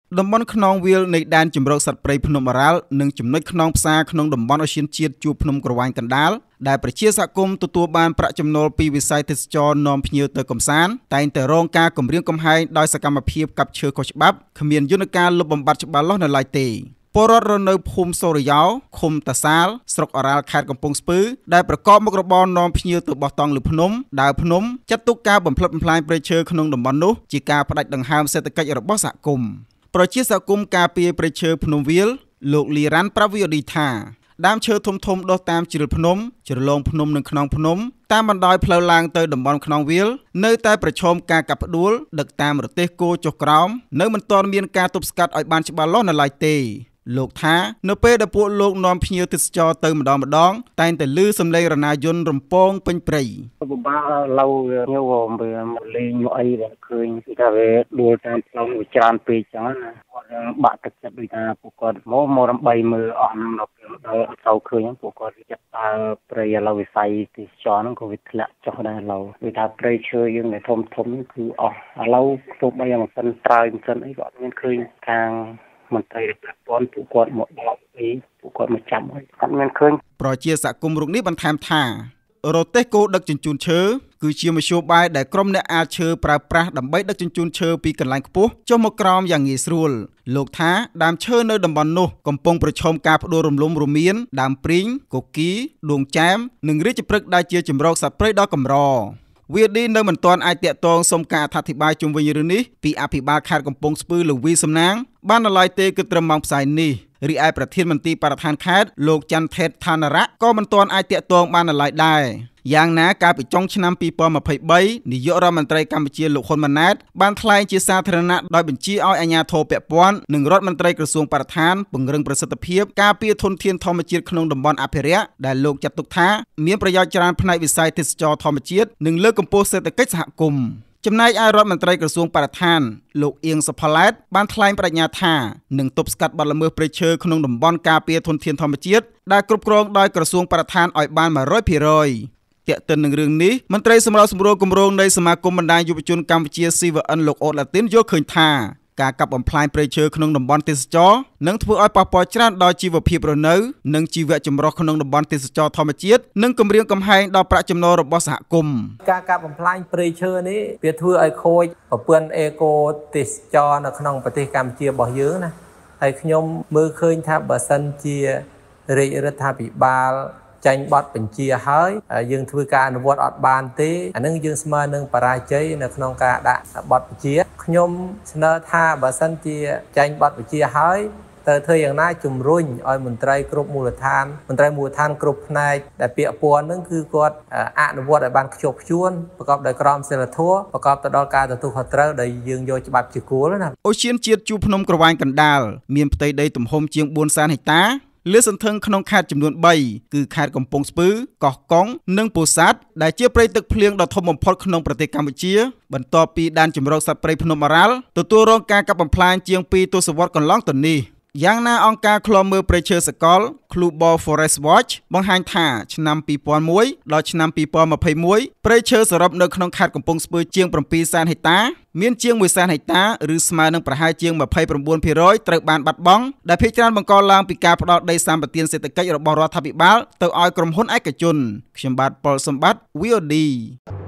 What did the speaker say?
តំបន់ខ្នងវាលនៃដែនជម្រកសត្វព្រៃភ្នំអរ៉ាល់និងចំណុចខ្នងផ្សារក្នុងតំបន់អូសៀនជាតិជួរភ្នំក្រវាញកណ្ដាលដែលប្រជាសហគមន៍ទទួលបានប្រាក់ចំណូលពីវិស័យទេសចរនាំភ្ញៀវទៅកំសាន្តតែងតែរងការគំរាមកំហែងដោយសកម្មភាពកាប់ឈើខុសច្បាប់គ្មានយន្តការលុបបំបាត់ច្បាស់លាស់នៅឡើយទេពលរដ្ឋរស់នៅភូមិសូរិយោឃុំតាសាលស្រុកអរ៉ាល់ខេត្តកំពង់ស្ពឺដែលប្រកបមុខរបរនាំភ្ញៀវទៅបោះតង់លើភ្នំដើរភ្នំចាត់ទុកការបំផ្លិចបំផ្លាញព្រៃឈើក្នុងតំបន់នោះជាការផ្ដាច់ដង្ហើមសេដ្ឋកិច្ចរបស់សហគមន៍ប្រជាសហគមន៍ការពារព្រៃឈើភ្នំវាលលោកលីរ៉ាន់ប្រាប់ VOD ថាដើមឈើធំៗដុះតាមជ្រុលភ្នំជ្រលងភ្នំនិងខ្នងភ្នំតាមបណ្ដោយផ្លូវឡើងទៅតំបន់ខ្នងវាលនៅតែប្រឈមការកាប់ផ្ដួលដឹកតាមរទេះគោចុះក្រោមនៅមិនទាន់មានការទប់ស្កាត់ឲ្យបានច្បាស់លាស់នៅឡើយទេលោកថានៅពេលដែលពួកលោកនាំភ្ញៀវទេសចរទៅម្ដងតែងតែឮសំឡេងរណាយន្តរំពងពេញព្រៃពិបាកឡូវញោមវាមកលេងអីដែលឃើញថាវាដួលតាមផ្លូវវាច្រើនពេកចឹងណាគាត់បាក់ទឹកចិត្តដូចថាពួកគាត់មកដើម្បីមើលអស់ហ្នឹងដល់ពេលដល់អត់ទៅឃើញពួកគាត់ចិត្តតើព្រៃឥឡូវវិស័យទេសចរហ្នឹងក៏វាធ្លាក់ចុះដែរឥឡូវវាថាព្រៃឈើយើងដែលធំគឺអស់ឥឡូវទោះបីយ៉ាងមិនសិនត្រើយមិនសិនអីក៏អត់មានឃើញខាងមន្ត្រីប្រព័ន្ធពួកគាត់មកបកពីពួកគាត់មកចាំអត់មានឃើញប្រជាសហគមន៍រូបនេះបន្ថែមថារទេះគោដឹកជញ្ជូនឈើគឺជាមធ្យោបាយដែលក្រុមអ្នកអាលឈើប្រើប្រាស់ដើម្បីដឹកជញ្ជូនឈើពីកន្លែងខ្ពស់ចុះមកក្រោមយ៉ាងងាយស្រួលលោកថាដើមឈើនៅតំបន់នោះកំពុងប្រឈមការផ្ដួលរំលំរួមមានដើមព្រីងគគីដួងចែមនិងរាជព្រឹកដែលជាជំរកសត្វព្រៃដ៏កម្រVOD នៅមិនទាន់អាចតាក់ទងសុំការអធិប្បាយជុំវិញរឿងនេះពីអភិបាលខេត្តកំពង់ស្ពឺលោកវីសំណាងបាននៅឡើយទេគឺត្រឹមម៉ោងផ្សាយនេះរីឯប្រធានមន្ត្រីបរិស្ថានខេត្តលោកច័ន្ទថេតឋានរៈក៏មិនទាន់អាចតាក់ទងបាននៅឡើយដែរយ៉ាងណាកាលពីចុងឆ្នាំ2023នាយករដ្ឋមន្ត្រីកម្ពុជាលោកហ៊ុនម៉ាណែតបានថ្លែងជាសាធារណៈដោយបញ្ជាឲ្យអាជ្ញាធរពាក់ព័ន្ធនិងរដ្ឋមន្ត្រីក្រសួងបរិស្ថានពង្រឹងប្រសិទ្ធភាពការពារធនធានធម្មជាតិក្នុងតំបន់អភិរក្សដែលលោកចាត់ទុកថាមានប្រយោជន៍ច្រើនផ្នែកវិស័យទេសចរណ៍ធម្មជាតិនិងលើកកម្ពស់សេដ្ឋកិច្ចសហគមន៍ចំណែកឯរដ្ឋមន្ត្រីក្រសួងបរិស្ថានលោកអៀងសុផាឡែតបានថ្លែងបដិញ្ញាថានឹងទប់ស្កាត់បទល្មើសព្រៃឈើក្នុងតំបន់ការពារធនធានធម្មជាតិដែលគ្រប់គ្រងដោយក្រសួងបរិស្ថានឲ្យបាន 100%ទាក់ទិននឹងរឿងនេះមន្ត្រីសម្របសម្រួលគម្រោងនៃសមាគមបណ្ដាញយុវជនកម្ពុជា CVN លោកអូតឡាទីនយល់ឃើញថាការកាប់បំផ្លាញព្រៃឈើក្នុងតំបន់ទេសចរនឹងធ្វើឲ្យប៉ះពាល់ច្រើនដល់ជីវភាពរស់នៅនិងជីវៈចម្រុះក្នុងតំបន់ទេសចរធម្មជាតិនិងគម្រាមកំហែងដល់ប្រាក់ចំណូលរបស់សហគមន៍ការកាប់បំផ្លាញព្រៃឈើនេះវាធ្វើឲ្យខូចប្រព័ន្ធអេកូទេសចរនៅក្នុងប្រទេសកម្ពុជារបស់យើងណាហើយខ្ញុំមើលឃើញថាបើសិនជារាជរដ្ឋាភិបាលចាញ់បទបញ្ជាហើយយើងធ្វើការអនុវត្តអត់បានទេអានឹងយើងស្មើនឹងបរាជ័យនៅក្នុងការដាក់បទបញ្ជាខ្ញុំស្នើថាបើសិនជាចាញ់បទបញ្ជាហើយទៅធ្វើយ៉ាងណាជំរុញឲ្យមន្ត្រីគ្រប់មូលដ្ឋានមន្ត្រីមូលដ្ឋានគ្រប់ផ្នែកដែលពាក់ព័ន្ធនឹងគឺគាត់អនុវត្តឲ្យបានខ្ជាប់ខ្ជួនប្រកបដោយក្រមសីលធម៌ប្រកបទៅដល់ការទទួលខុសត្រូវដែលយើងយកច្បាប់ជាគោលណាអូសៀនជាតិជួរភ្នំក្រវាញកណ្ដាលមានផ្ទៃដីទំហំជាង 400,000 ហិកតាលាតសន្ធឹងក្នុងខេត្តចំនួន3គឺខេត្តកំពង់ស្ពឺកោះកុងនិងពោធិ៍សាត់ដែលជាព្រៃទឹកភ្លៀងដ៏ធំបំផុតក្នុងប្រទេសកម្ពុជាបន្ទាប់ពីដែនជម្រកសត្វព្រៃភ្នំអរ៉ាល់ទទួលរងការកាប់បំផ្លាញជាង2ទសវត្សរ៍កន្លងទៅនេះយ៉ាងណាអង្គការឃ្លាំមើលព្រៃឈើសកល Global Forest Watch បង្ហាញថាឆ្នាំ2001ដល់ឆ្នាំ2021ព្រៃឈើសរុបនៅក្នុងខេត្តកំពង់ស្ពឺជាង 700,000 ហិកតាមានជាង 100,000 ហិកតាឬស្មើនឹងប្រហែលជាង 29% ត្រូវបានបាត់បង់ដែលភាគច្រើនបង្កឡើងពីការផ្ដោតដីសម្បត្តិសេដ្ឋកិច្ចរបស់រដ្ឋាភិបាលទៅឲ្យក្រុមហ៊ុនឯកជនខ្ញុំបាទប៉ុលសម្បត្តិ VOD